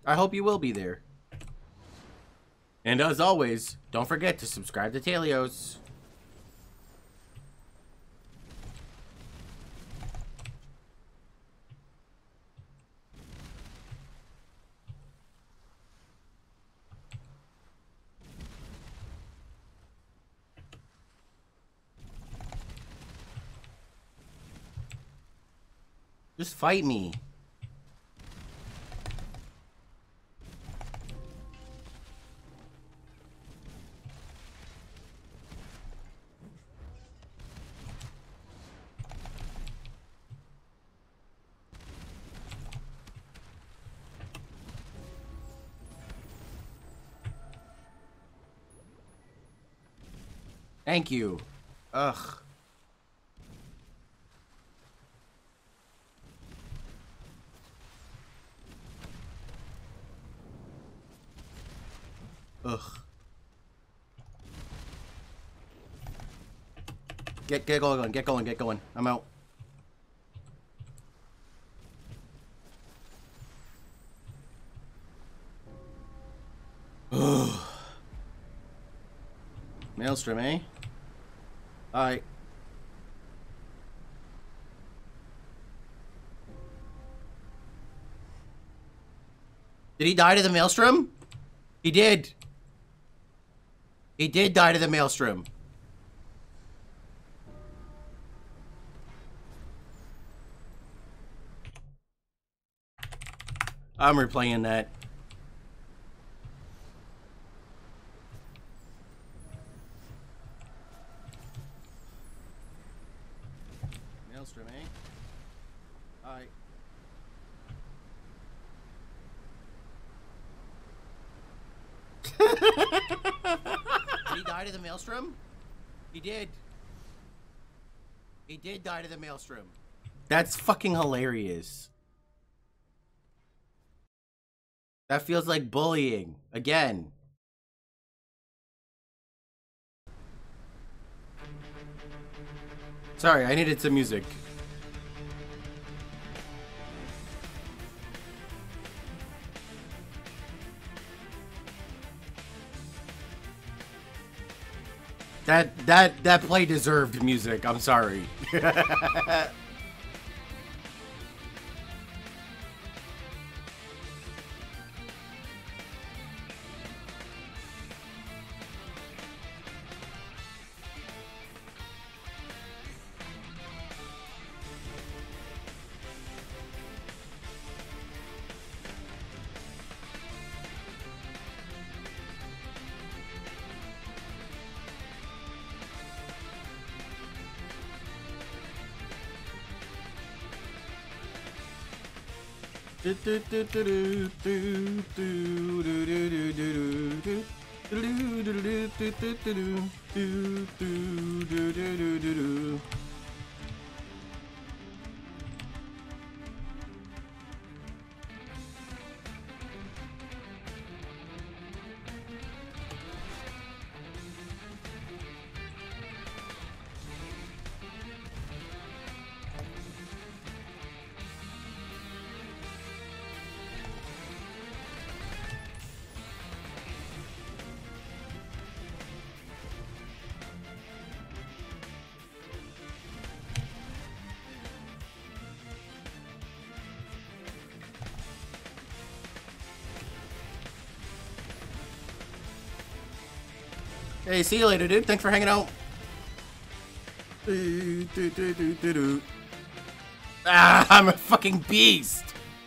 I hope you will be there. And as always, don't forget to subscribe to Talios. Just fight me. Thank you. Ugh. Ugh. Get going, get going, get going. I'm out. Ugh. Maelstrom, eh? Alright. Did he die to the Maelstrom? He did. He did die to the Maelstrom. I'm replaying that. Maelstrom, eh? Alright. Did he die to the Maelstrom? He did. He did die to the Maelstrom. That's fucking hilarious. That feels like bullying. Again. Sorry, I needed some music. That play deserved music. I'm sorry. Hey, see you later, dude. Thanks for hanging out. Ah, I'm a fucking beast.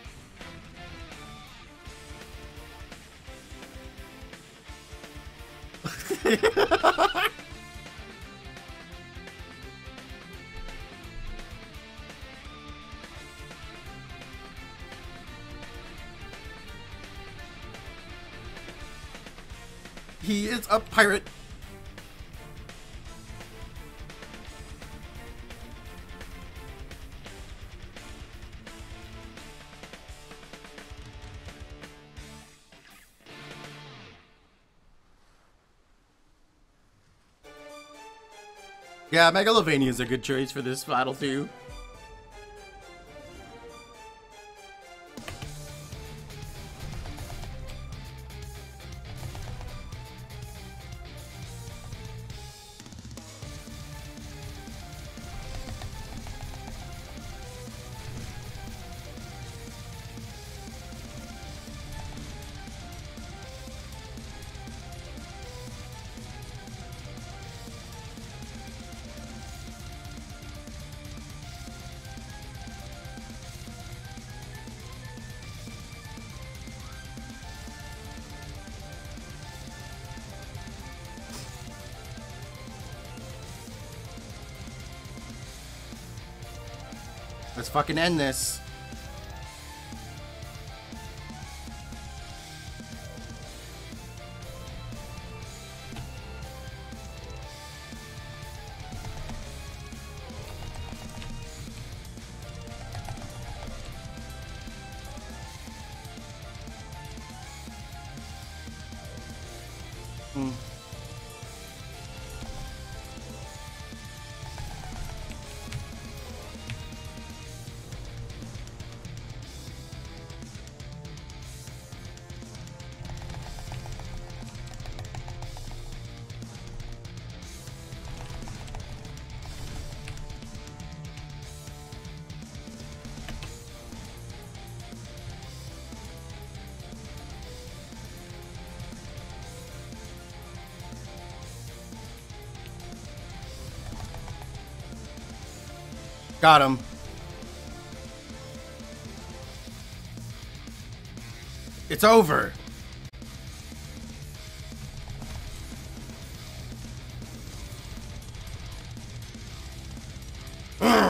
He is a pirate. Yeah, Megalovania is a good choice for this battle too. Let's fucking end this. Got him. It's over.